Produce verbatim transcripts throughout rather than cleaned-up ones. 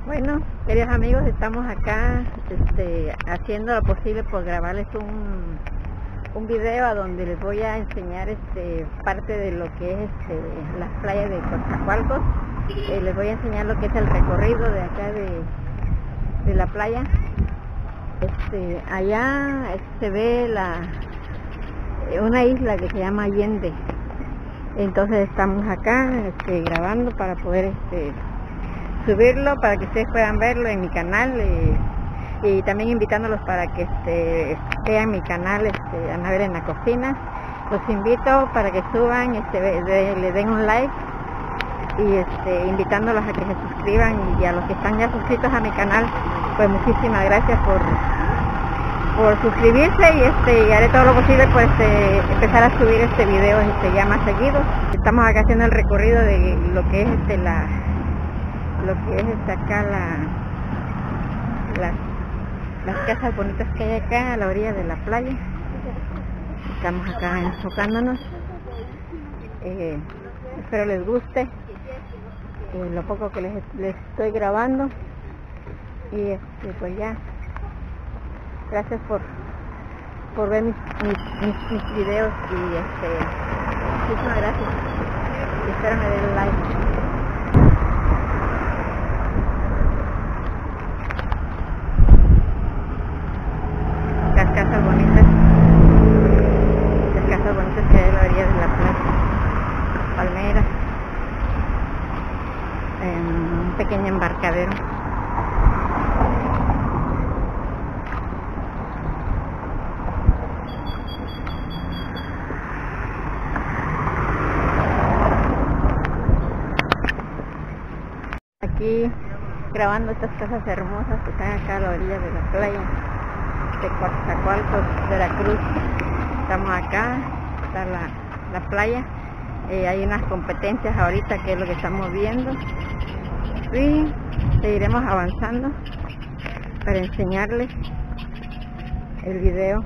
Bueno, queridos amigos, estamos acá este, haciendo lo posible por grabarles un, un video a donde les voy a enseñar este, parte de lo que es este, las playas de Coatzacoalcos. Eh, les voy a enseñar lo que es el recorrido de acá de, de la playa. Este, allá se ve la, una isla que se llama Allende. Entonces estamos acá este, grabando para poder este, subirlo, para que ustedes puedan verlo en mi canal, eh, y también invitándolos para que este, vean mi canal, este, Anabel en la cocina. Los invito para que suban, este, de, le den un like, y este, invitándolos a que se suscriban, y a los que están ya suscritos a mi canal, pues muchísimas gracias por por suscribirse, y este y haré todo lo posible por este, empezar a subir este video este, ya más seguido. Estamos acá haciendo el recorrido de lo que es este la lo que es este, acá la, la las casas bonitas que hay acá a la orilla de la playa. Estamos acá enfocándonos. Eh, espero les guste eh, lo poco que les, les estoy grabando, y este pues ya. Gracias por, por ver mis, mis, mis, mis videos, y este, muchísimas gracias, y espero me den like. Las casas bonitas, las casas bonitas que hay a la orilla de la playa, palmeras, en un pequeño embarcadero. Aquí grabando estas casas hermosas que están acá a la orilla de la playa de Coatzacoalcos, Veracruz. Estamos acá, está la, la playa. Eh, hay unas competencias ahorita que es lo que estamos viendo, y seguiremos avanzando para enseñarles el video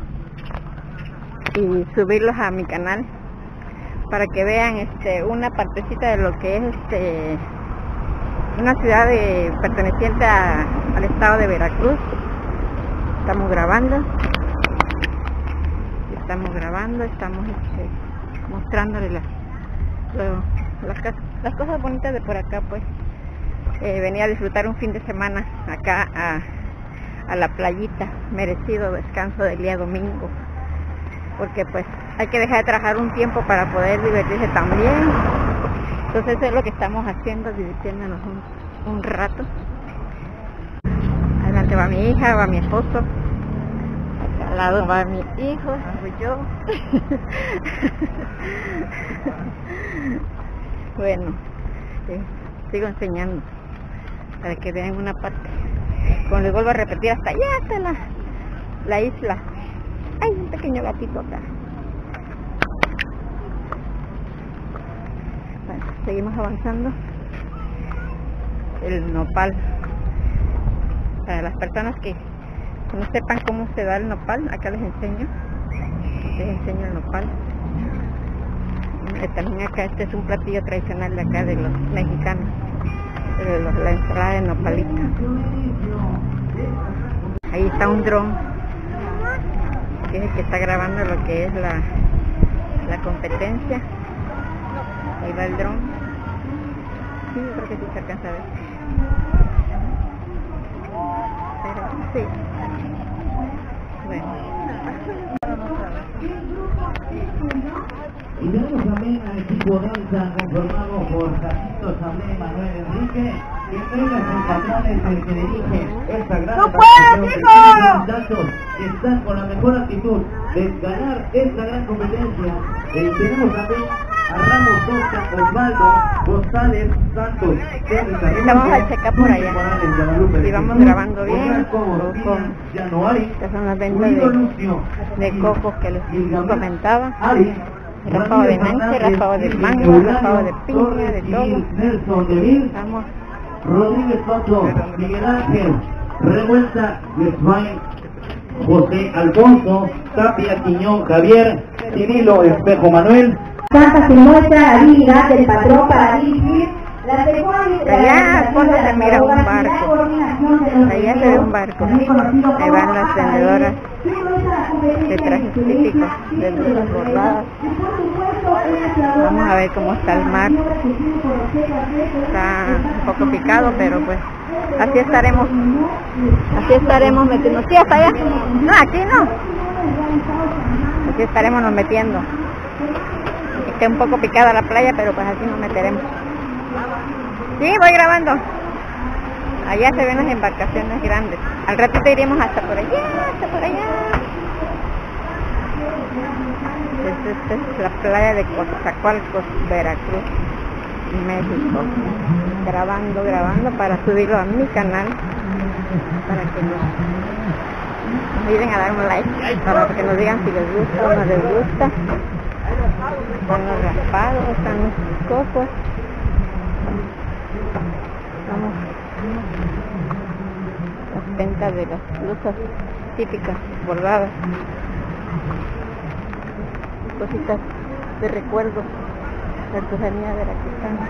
y subirlos a mi canal para que vean este, una partecita de lo que es este una ciudad de, perteneciente a, al estado de Veracruz. Estamos grabando, estamos grabando, estamos este, mostrándoles las, lo, las, las cosas bonitas de por acá. Pues eh, venía a disfrutar un fin de semana acá a, a la playita, merecido descanso del día domingo, porque pues hay que dejar de trabajar un tiempo para poder divertirse también. Entonces eso es lo que estamos haciendo, divirtiéndonos un, un rato. Adelante va mi hija, va mi esposo, acá al lado va mi hijo, voy yo. Bueno, eh, sigo enseñando para que vean una parte. Como les vuelvo a repetir, hasta allá está la, la isla. Hay un pequeño gatito acá. Bueno, seguimos avanzando. El nopal, para las personas que no sepan cómo se da el nopal, acá les enseño les enseño el nopal. Eh, también acá este es un platillo tradicional de acá de los mexicanos, de los, la ensalada de nopalito. Ahí está un dron, que es el que está grabando lo que es la, la competencia. Ahí va el dron. Sí, yo creo que sí se alcanza a ver. Pero sí. Bueno. Y tenemos también al equipo danza conformado por Jacinto Sablé, Manuel Enrique, que entrega sus patrones el que dirige esta gran organización que están con la mejor actitud de ganar esta gran competencia. Eh, tenemos también a Ramos Costa, Osvaldo González Santos. Estamos al checar por allá. Y vamos grabando bien. Con, estas son las ventas de, de cocos que les comentaba. Raspado de mente, raspado de mango, raspado de piña, de todo. Estamos. Rodríguez Soto, Miguel Ángel, Revuelta, Lesmain, José Alfonso, Tapia Quiñón Javier, Cirilo Espejo Manuel. Santa se muestra la habilidad del patrón para dirigir Allá al fondo se mira un barco. Allá se ve un barco. Ahí van las vendedoras de trajes típicos, de blusas bordadas. Vamos a ver cómo está el mar. Está un poco picado, pero pues así estaremos. Así estaremos metiendo. ¿Sí, hasta allá? No, aquí no. Así estaremos nos metiendo. Está un poco picada la playa, pero pues así nos meteremos. Sí, voy grabando. Allá se ven las embarcaciones grandes. Al ratito iremos hasta por allá, hasta por allá. Esta es la playa de Coatzacoalcos, Veracruz, México. Grabando, grabando para subirlo a mi canal. Para que nos, nos ayuden a dar un like. Para que nos digan si les gusta o no les gusta. Están los raspados, están los cocos. Vamos. Las ventas de las blusas típicas, bordadas. Cositas de recuerdos de artesanía veracruzana.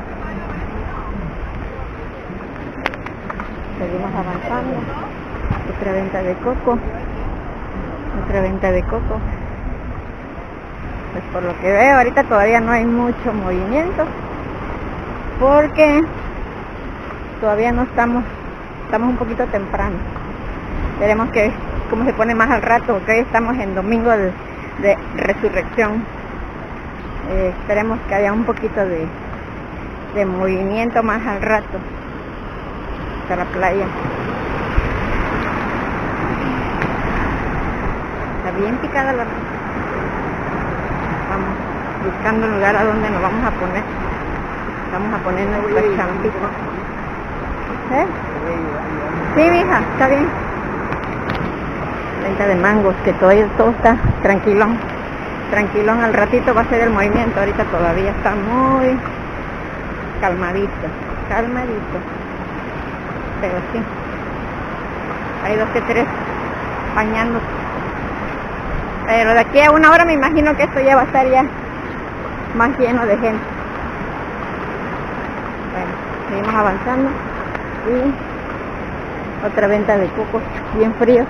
Seguimos avanzando. Otra venta de coco. Otra venta de coco. Pues por lo que veo ahorita todavía no hay mucho movimiento, porque todavía no estamos, estamos un poquito temprano. Veremos que cómo se pone más al rato, porque hoy estamos en domingo de, de resurrección. Eh, esperemos que haya un poquito de, de movimiento más al rato hasta la playa. Está bien picada la... Vamos buscando un lugar a donde nos vamos a poner. Vamos a poner nuestro champito. ¿Eh? Sí, mija, está bien. Venta de mangos, que todavía todo está tranquilón. Tranquilón, al ratito va a ser el movimiento. Ahorita todavía está muy calmadito. Calmadito. Pero sí. Hay dos que tres bañándose. Pero de aquí a una hora me imagino que esto ya va a estar ya más lleno de gente. Bueno, seguimos avanzando. Y otra venta de cocos bien fríos.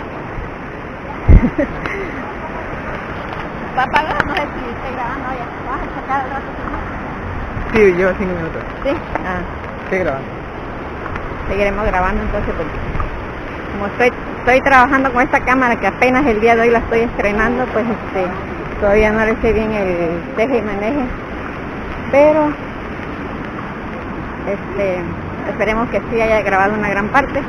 ¿Va a pagar? No sé si estoy grabando ya. ¿Vas a sacar el rato? Sí, lleva cinco minutos. Sí. Ah. Estoy grabando. Seguiremos grabando entonces porque como estoy, estoy trabajando con esta cámara que apenas el día de hoy la estoy estrenando, pues este todavía no le sé bien el teje y maneje, pero este esperemos que sí haya grabado una gran parte.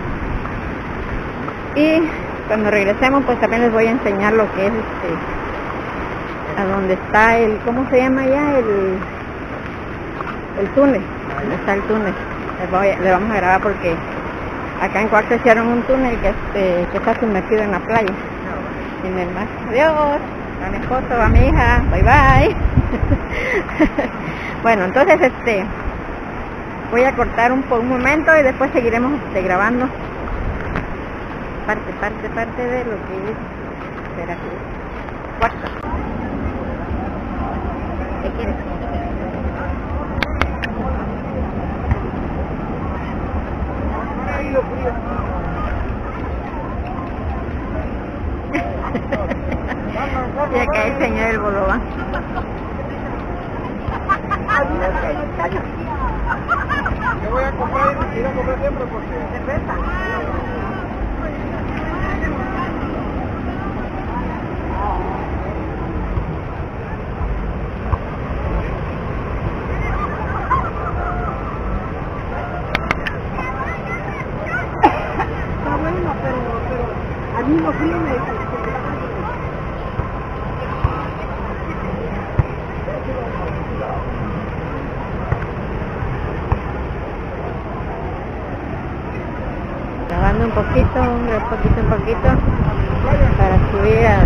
Y cuando regresemos pues también les voy a enseñar lo que es este a donde está el, ¿cómo se llama ya? El, el túnel, donde está el túnel. Le, voy, le vamos a grabar porque acá en Coaxtla hicieron un túnel que, este, que está sumergido en la playa, en el mar. Adiós, a mi esposo, a mi hija, bye bye. Bueno, entonces este voy a cortar un, un momento y después seguiremos este, grabando parte, parte, parte de lo que es Veracruz. Coaxtla. ¿Qué quieres? Y acá el señor del bolobán. Yo voy a comprar y quiero comprar siempre porque... ¿Cerveza? Está bueno, pero, pero al mismo frío me dice. Grabando un poquito, un poquito, un poquito para subir al,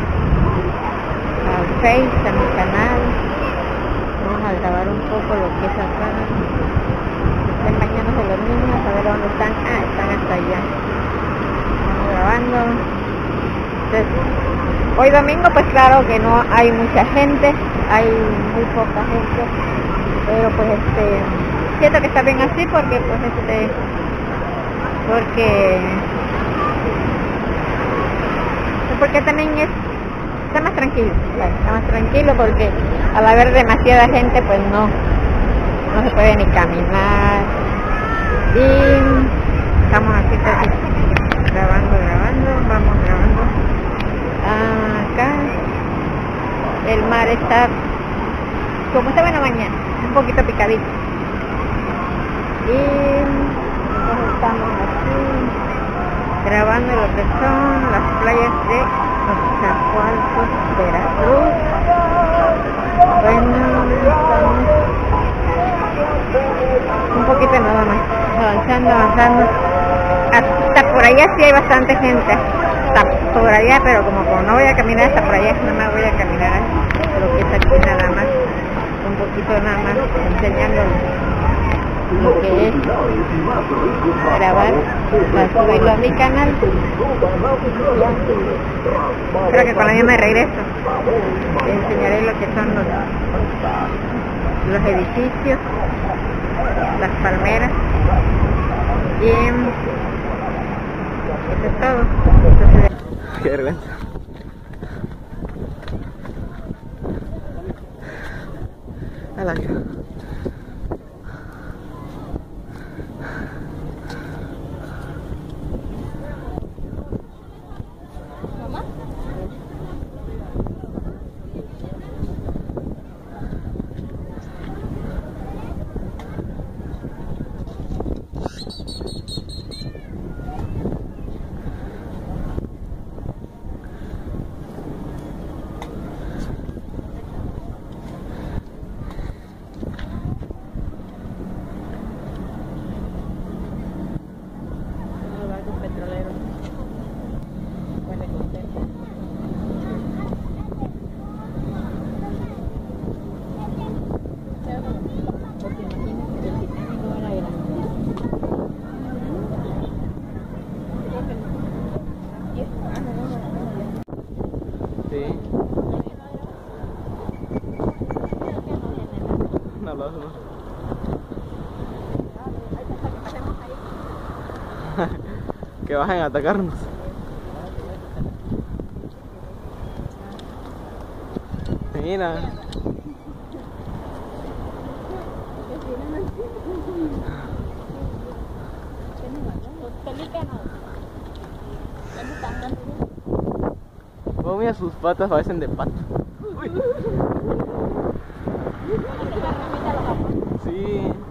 al Face, a mi canal. Vamos a grabar un poco lo que es acá. Están bañándose los niños, a ver dónde están. Ah, están hasta allá. Estamos grabando. Entonces, hoy domingo pues claro que no hay mucha gente, hay muy poca gente, pero pues este siento que está bien así porque pues este porque porque también es está más tranquilo, está más tranquilo porque al haber demasiada gente pues no no se puede ni caminar y estamos aquí casi grabando, grabando, vamos grabando. Acá el mar está como estaba en la mañana, un poquito picadito. Y entonces estamos aquí grabando lo que son las playas de Coatzacoalcos, Veracruz. Bueno, estamos un poquito nada más, avanzando, avanzando. Hasta por allá sí hay bastante gente, hasta por allá, pero como, como no voy a caminar hasta por allá, nada más voy a caminar lo que es aquí nada más, un poquito nada más, enseñando lo que es grabar para subirlo a mi canal. Creo que cuando yo me regreso te enseñaré lo que son los, los edificios, las palmeras y eso es todo. Entonces, qué vergüenza. A la mierda. Sí. Un aplauso. Que bajen a atacarnos. Mira. Oh, mira, sus patas parecen de pato. Uy. Sí.